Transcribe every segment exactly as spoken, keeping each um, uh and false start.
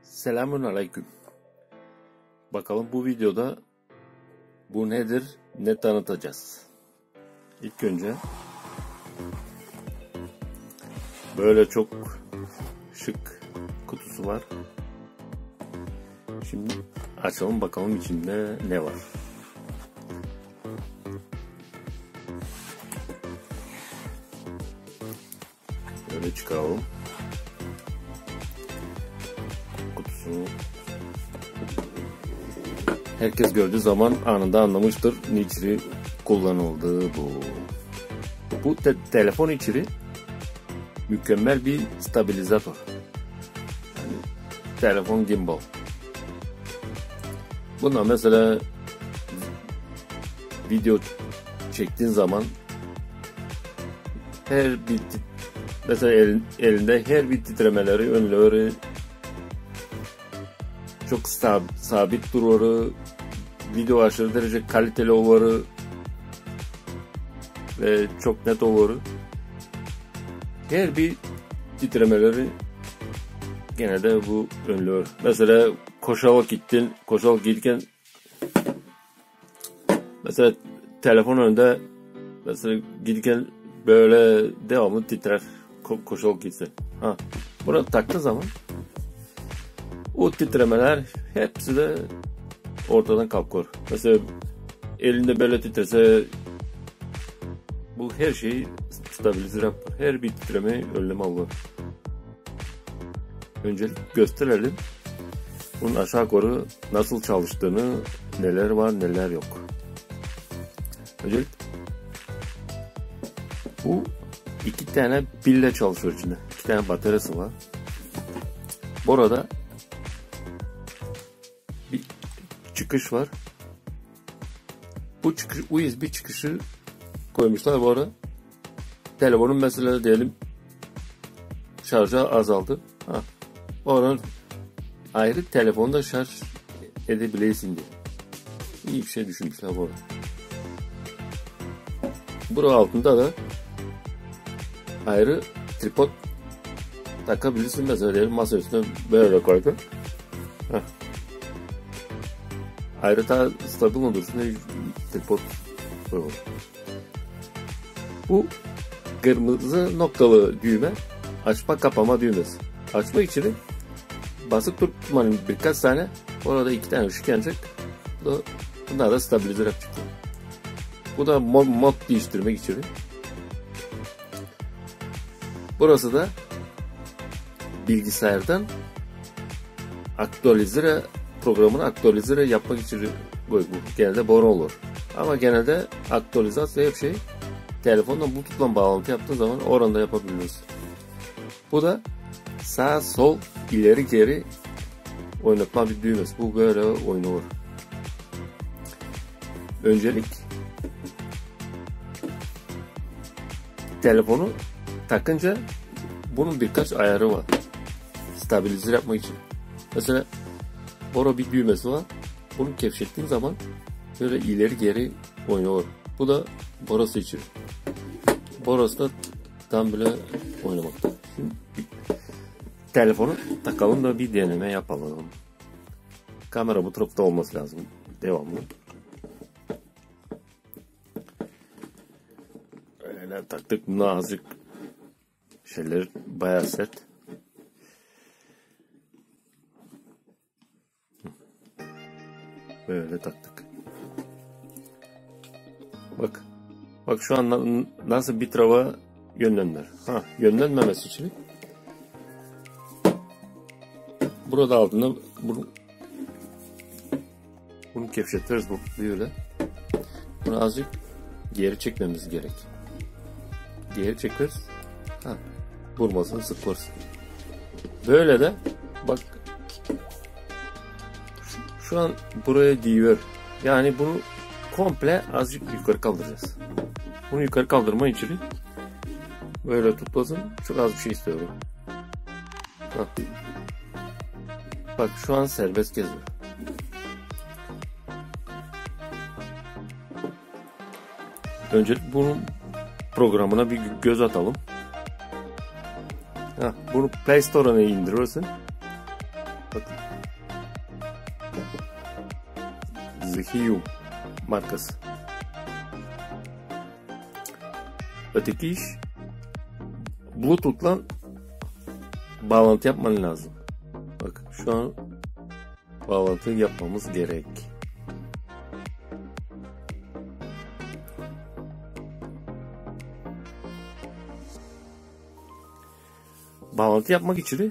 Selamun aleyküm. Bakalım bu videoda bu nedir, ne tanıtacağız. İlk önce böyle çok şık kutusu var. Şimdi açalım bakalım içinde ne var. Böyle çıkaralım. Kutusunu herkes gördüğü zaman anında anlamıştır niçin kullanıldığı bu. Bu te telefon içeri mükemmel bir stabilizatör. Yani telefon gimbal. Buna mesela video çektiğin zaman her bir mesela el, elinde her bir titremeleri önleri çok stab, sabit durur, video aşırı derece kaliteli olur ve çok net olur. Her bir titremeleri gene de bu önlüyor. Mesela koşarak gittin, koşarak giderken mesela telefon önünde mesela giderken böyle devamlı titrer ko koşarak gitsin. Ha, bunu taktığı zaman o titremeler hepsi de ortadan kalkıyor. Mesela elinde böyle titrese bu her şeyi stabilize yapar. Her bir titremeyi önleme alır. Öncelik gösterelim. Bunun aşağı yukarı nasıl çalıştığını, neler var neler yok. Öncelik bu iki tane pille çalışıyor içinde. İki tane bataryası var. Bu arada bir çıkış var. Bu çıkış, U S B çıkışı koymuşlar bu arada. Telefonun mesela diyelim şarjı azaldı. Ha, bu arada ayrı telefonda şarj edebilirsin diye. İyi bir şey düşünmüşler bu arada. Bunun altında da ayrı tripod takabilirsin. Mesela diyelim masa üstüne böyle koydun. Heh. Ayrı daha stabil olursun diye tripod koyalım. Bu kırmızı noktalı düğme açma kapama düğmesi. Açma için basıp tutmanın birkaç tane, orada iki tane ışık yanacak. Bunlar da stabilizer yapacak. Bu da mod, mod değiştirmek için. Burası da bilgisayardan aktualize programını aktualize yapmak için bu genelde boru olur. Ama genelde aktualizasyon hep şey telefonla Bluetooth'la bağlantı yaptığı zaman oranda yapabiliyoruz. Bu da sağ sol ileri geri oynatma bir düğmesi. Bu böyle oynanır. Öncelik telefonu takınca bunun birkaç ayarı var. Stabilize yapmak için. Mesela bora bir düğmesi var. Bunu gevşettiğin zaman böyle ileri geri oynuyor. Bu da borası için. Borası da tam böyle oynamakta. Şimdi telefonu takalım da bir deneme yapalım. Kamera bu tarafta olması lazım. Devamlı. Öyle taktık. Nazik şeyler bayağı sert. Böyle taktık. Bak. Bak şu an nasıl bir tarafa yönlendir. Ha, yönlenmemesi için burada altında bunu bunu gevşetiriz bu böyle. Bunu azıcık geri çekmemiz gerek. Geri çekeriz. Ha, vurmasını sıklarız. Böyle de bak şu, şu an buraya değiyor. Yani bunu komple azıcık yukarı kaldıracağız. Bunu yukarı kaldırma için böyle tutmasın. Çok az bir şey istiyorum. Bak, bak şu an serbest geziyor. Öncelikle bunun programına bir göz atalım. Ha, bunu Play Store'a indiriyorsun. Bakın. Zhiyun markası. Öteki iş Bluetooth'la bağlantı yapman lazım. Bak şu an bağlantı yapmamız gerek. Bağlantı yapmak için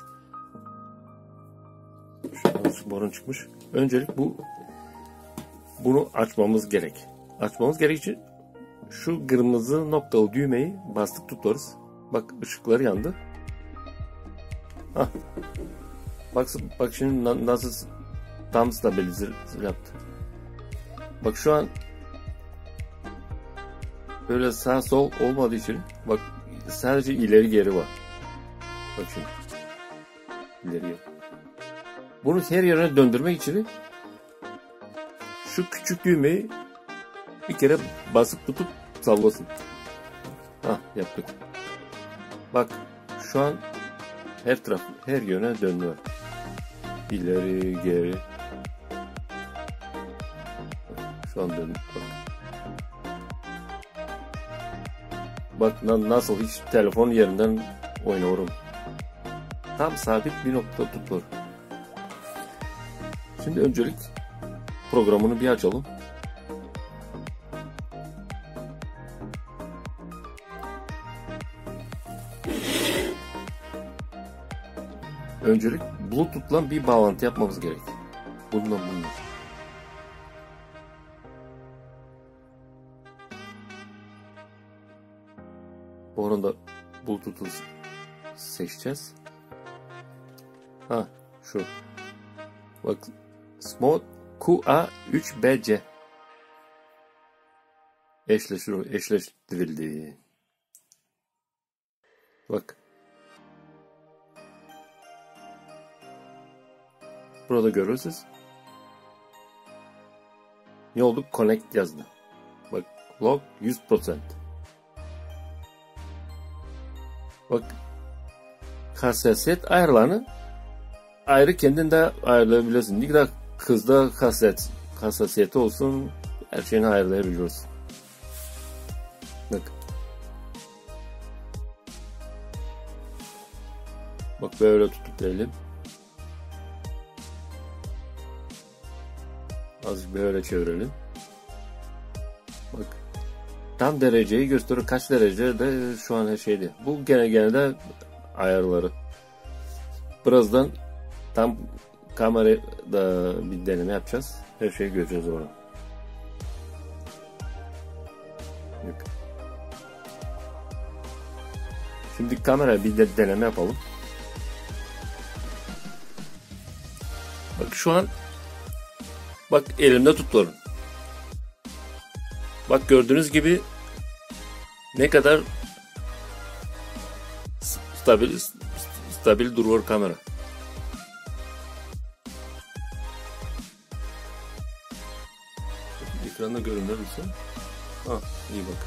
şu an borun çıkmış. Öncelik bu bunu açmamız gerek. Açmamız gerek için şu kırmızı noktalı düğmeyi bastık tutarız. Bak ışıkları yandı. Hah. Bak, bak şimdi nasıl tam stabilize yaptı. Bak şu an böyle sağ sol olmadığı için bak sadece ileri geri var. Bak şimdi. İleri geri. Bunu her yöne döndürmek için şu küçük düğmeyi bir kere basıp tutup sallasın. Hah yaptık. Bak şu an her taraf her yöne dönüyor. İleri geri. Şu an döndü. Bak. Bak nasıl hiç telefon yerinden oynuyorum. Tam sabit bir nokta tutuyor. Şimdi öncelik programını bir açalım. Öncelik Bluetooth'la bir bağlantı yapmamız gerek. Bundan bundan. Bu arada Bluetooth'u seçeceğiz. Ha şu. Bak Smart Q A üç B C eşleşiyor, eşleştirildi. Bak. Burada görürsünüz. Ne oldu? Connect yazdı. Bak log yüz procent. Bak hassasiyet ayarlarını ayrı kendinde ayarlayabilirsin. Ne kadar hızda hassasiyet, hassasiyeti olsun her şeyini ayarlayabiliyorsun. Bak. Bak böyle tutup diyelim. Azıcık böyle çevirelim. Bak. Tam dereceyi gösteriyor. Kaç derecede şu an her şeydi. Bu gene gene de ayarları. Birazdan tam kamerada bir deneme yapacağız. Her şeyi göreceğiz orada. Yok. Şimdi kamera bir de deneme yapalım. Bak şu an bak elimde tutuyorum. Bak gördüğünüz gibi ne kadar stabil stabil duruyor kamera. Ekranda görünebilse. Ha iyi bak.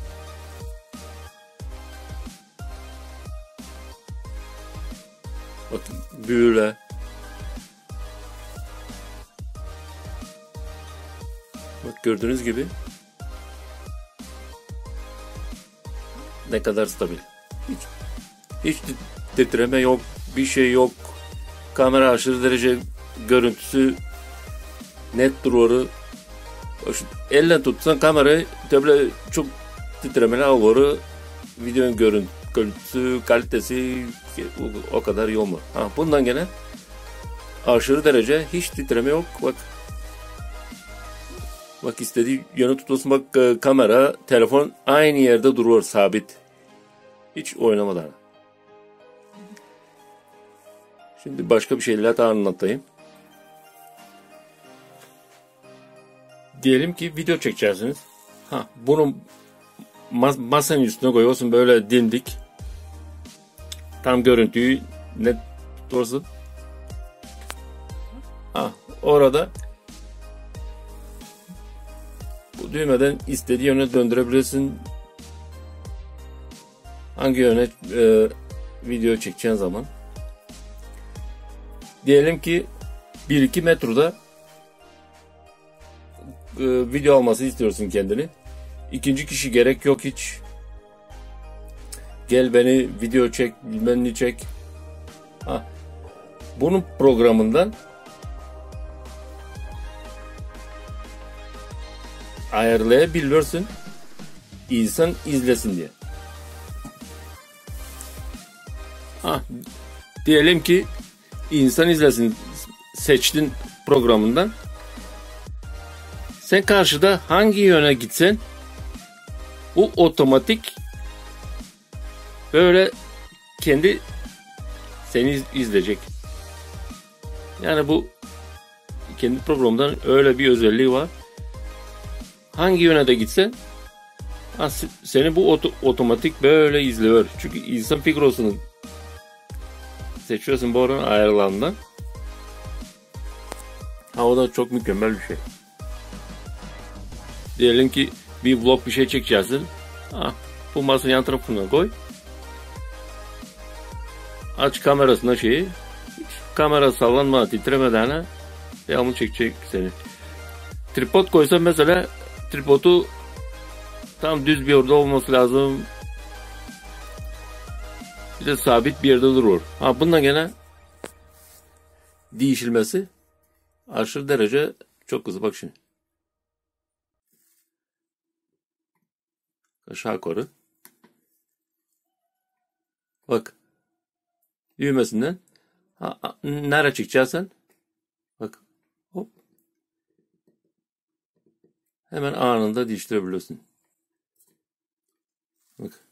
Bak böyle. Bak gördüğünüz gibi ne kadar stabil. Hiç, hiç titreme yok, bir şey yok. Kamera aşırı derece görüntüsü net duruyor. Elle tutsan kamerayı böyle çok titremeli alıyor. Videonun görüntüsü, kalitesi o, o kadar iyi olmuyor. Ha, bundan gene aşırı derece hiç titreme yok. Bak. Bak istediği yönü tutulsun. Bak kamera, telefon aynı yerde duruyor sabit. Hiç oynamadan. Şimdi başka bir şeyler daha anlatayım. Diyelim ki video çekeceksiniz. Ha, bunu mas masanın üstüne koyuyorsun böyle dimdik. Tam görüntüyü net tutursun. Ha, orada bu düğmeden istediği yöne döndürebilirsin. Hangi yöne e, video çekeceğin zaman. Diyelim ki bir iki metroda e, video alması istiyorsun kendini. İkinci kişi gerek yok hiç. Gel beni video çek, bilmem ne çek. Ha. Bunun programından ayarlayabiliyorsun. İnsan izlesin diye. Ha. Diyelim ki insan izlesin seçtin programından. Sen karşıda hangi yöne gitsen o otomatik böyle kendi seni izleyecek. Yani bu kendi programdan öyle bir özelliği var. Hangi yöne de gitsen seni bu oto, otomatik böyle izliyor. Çünkü insan figürünü seçiyorsun bu oranın ayarlarından. Ha, o da çok mükemmel bir şey. Diyelim ki bir vlog bir şey çekeceksin. Ha, bu masanın yan tarafına koy. Aç kamerasına şeyi. Kamera sallanma, titremeden devamlı çekecek seni. Tripod koysan mesela tripodu tam düz bir yerde olması lazım. Bir de sabit bir yerde durur. Ha, bundan gene değişilmesi aşırı derece çok hızlı. Bak şimdi. Aşağı yukarı. Bak. Düğmesinden. Ha, nereye çıkacaksın? Bak. Hop. Hemen anında değiştirebiliyorsun. Bak.